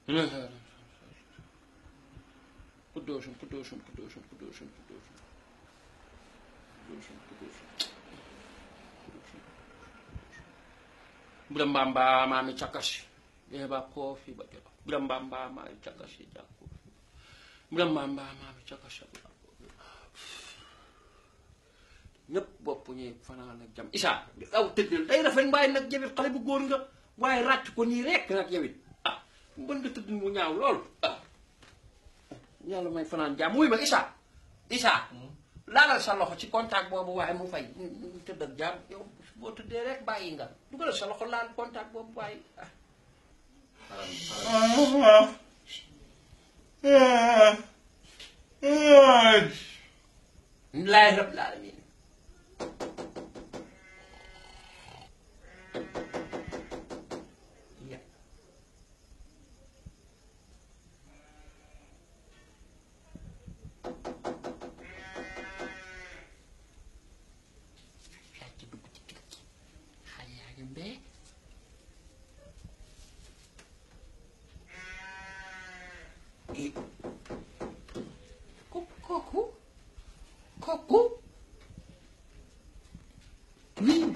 قدوس Brambamba mami chakashi eba kofi bajaba Brambamba mami chakashi jako Brambamba mami chakashi ñëpp bopp ñi fanaan ak jam Issa aw tëddal day rafet mbaay nag jawit xale bu góor nga waaye ràcc ko nii rek nag jawit mën nga tëdd mu ñaaw lool yàlla may fanaan jàmm wuy ma Issa laalal sa loxo ci contact boobu waaye mu fay tëdd ak jàmm yow boo tëddee rek bàyyi nga dugalal sa loxo laal contact boobu waaye laay rab laal mi Koku oui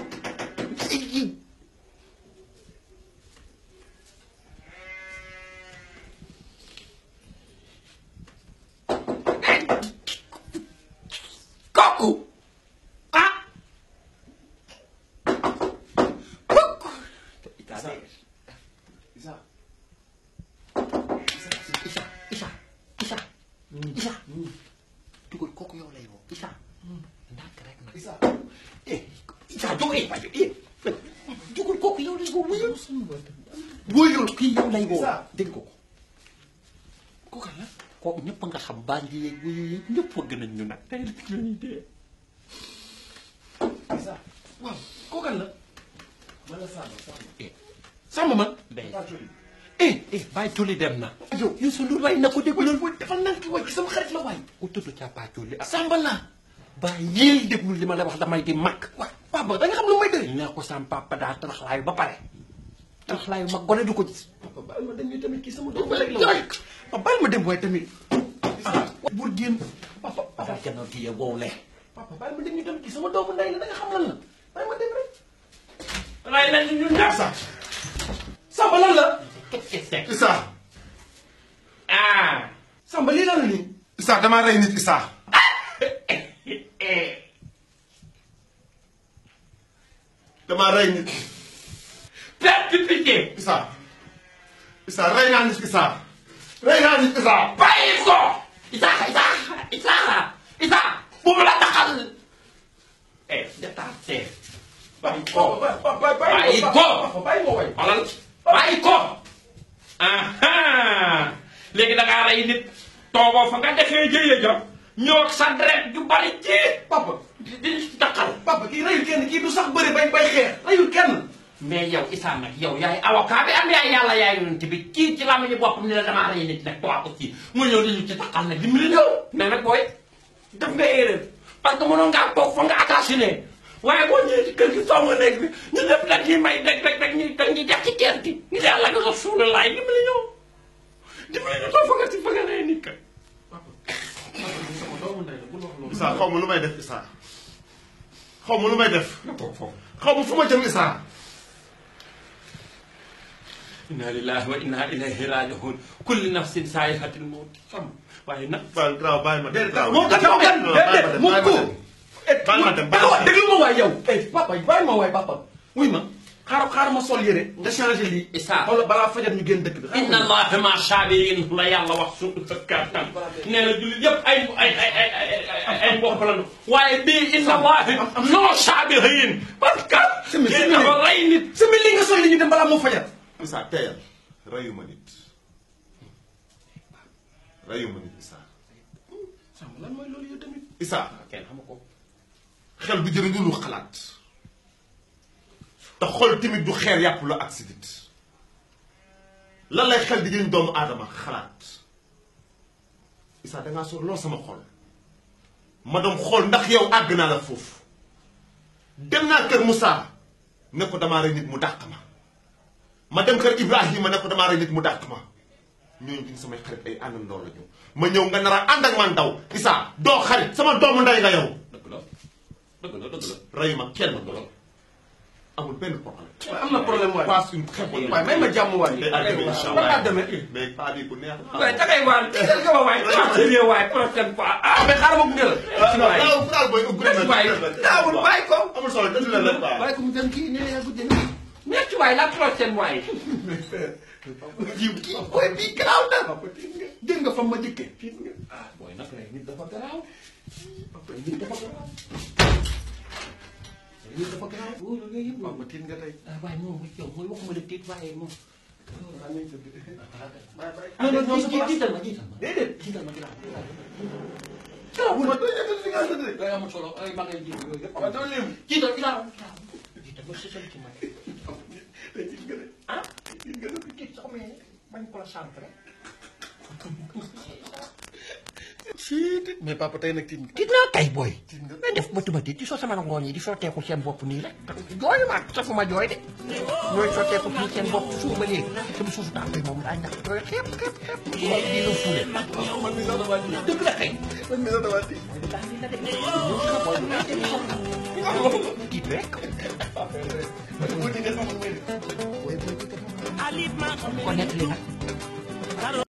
koku koku Issa dugal kooku yow lay woo Issa ndànk rek nag Issa jóg dugal kooku yow lay woo wuyul kii yow lay woo dégg ko kooku la kooku ñëpp nga xam bandi yeeg wuyu yeeg ñëpp a gën a ñu nag tey la ñuy dee Issa waaw kooku la man la Samba man bàyyi Joli dem na. yow Youssou Ndour waay na ko déglu loolu dafa nank waay ci sama xarit la waay. ku tudd Capa Joli Samba la. bàyyi yéel déglu li ma la wax damay di mag. waay papa da nga xam lu may déglu. nee ko sama papa daa taraxlaayu ba pare. taraxlaayu mag gone du ko gis. papa bàyyi ma dem nii tamit kii sama doom rek la waay. papa bàyyi ma dem waay tamit. bur génn. papa papa kenn kii yow wow lee. papa bàyyi ma dem nii tamit kii sama doomu ndey la da nga xam lan la bàyyi ma dem rek. walaay lan la ñun ñaar sax. Samba lan la. Issa Samba lii lan la nii. Issa damaa rey nit Issa. damaa rey nit. perte pitié. Issa rey naa nit Issa. rey naa nit Issa. bàyyi ko. Issa bu mu la taxal. détaché. bàyyi ko. bàyyi ko. bàyyi ko. léegi da ngaa rey nit toogoo fa nga defee jëye ja ñoo ak sa deret ju bari ci papa di taxal papa kii reyul kenn kii du sax bëri bay xeex reyul kenn mais yow Issa nag yow yaay avocat bi am yaay yàlla yaay yonent bi kii ci làmmiñu boppam ni la damaa rey nit nag toog aussi mu ñëw di ñu ci taxal nag dimbali ñëw mais nag booy def nga erreur parce que mënoon ngaa toog fa nga attaché ne waaye boo ñëwee ci kër gi soo nga nekk bi ñu def nag ñuy may rek ñuy def ci kees gi ngi yàlla nga Rasulullah dimbali ñëw soo fa nga si fa nga rey nit ka Issa xaw ma lu may def Issa xaw ma lu may def xaw ma fu ma jëm Issa inna lillahi wa inna ilayhi raji'un kulli nafsin saa'iqatul mawt xam waaye nag graaw bàyyi ma dem moo tax yow gan moo ko bàyyi ma dem déglu ma waay yow papa bàyyi ma waay papa wuy ma xaaral ma sol yére nga changé lii Issa xoolal balaa fajar ñu génn dëkk bi inna allaha ma sabirin la yàlla wax su kattan nee na jullit yëpp ay mbokk la waaye bii inna allaha non sabirin parce que dafa rey nit sami li nga sol li ñu dem balaa moo fajar Issa teyal reyuma nit Issa Samba lan mooy loolu yow tamit Issa kenn xamu ko xel du jëriñu lu xalaat te xol tamit du xeer yàpp la accident lan lay xel di jëriñ doomu aadama xalaat Issa dangaa sor lool sama xol ma doom xool ndax yow àgg naa la foofu dem naa kër Moussa ne ko damaa rey nit mu dàq ma dem kër Ibrahima ne ko damaa rey nit mu dàq ma ñooñu duñ samay xarit ay àndandoo la ñu ma ñëw nga nar a ànd ak man daw Issa doo xarit sama doomu ndey nga yow. dëgg la reyu ma kenn amul benn problème. am na problème waay. passe une très bonne. waay may ma jàmm waay. mais pas bi bu neex. waay dangay waay tiital nga ma waay. sérieux waay prochaine fois. ah mais xaaral ma gunge la. waay waaw booy ubbi na waay daawul bàyyi ko. amul solo dëgg la rek waaw. bàyyi ko mu dem kii nee na yaa guddee nii. merci waay la prochaine waay. kii booy bii garaaw na. dégg nga fa ma dikkee. ah booy nag rek nit dafa garaaw. nit dafa garaaw. lii dafa garaaw wóor nga yëpp moom tiit nga tey. waaye moom yow mooy waxuma la tiit waaye moom. non non non jiital ma déedéet jiital ma ginnaaw. garaawul ma doy yëkkati si nga xam ne day amul solo ay maa ngi jiital yooyu yëpp. waaw dama leen jiital ginnaaw jiital ba sësal ci man. tey gis nga de ah gis nga de tiit sax mais bañ ko la sant rek. mais papa tey nag tiit nga. tiit naa kay booy. tiit nga mais def ba tuba tiit di soo sama ngooñ yi di sotteeku seen bopp nii rek. jooyu ma safuma jooy de. ñooy sotteeku fii seen bopp suuf ba léegi. sama suufu tànk yi moom daa ñàkk jooy xeeb. ma di la fuule. man mii sax damaa tiit. dëgg la kay. man mii sax damaa tiit. tiit rek. ko nettali nag.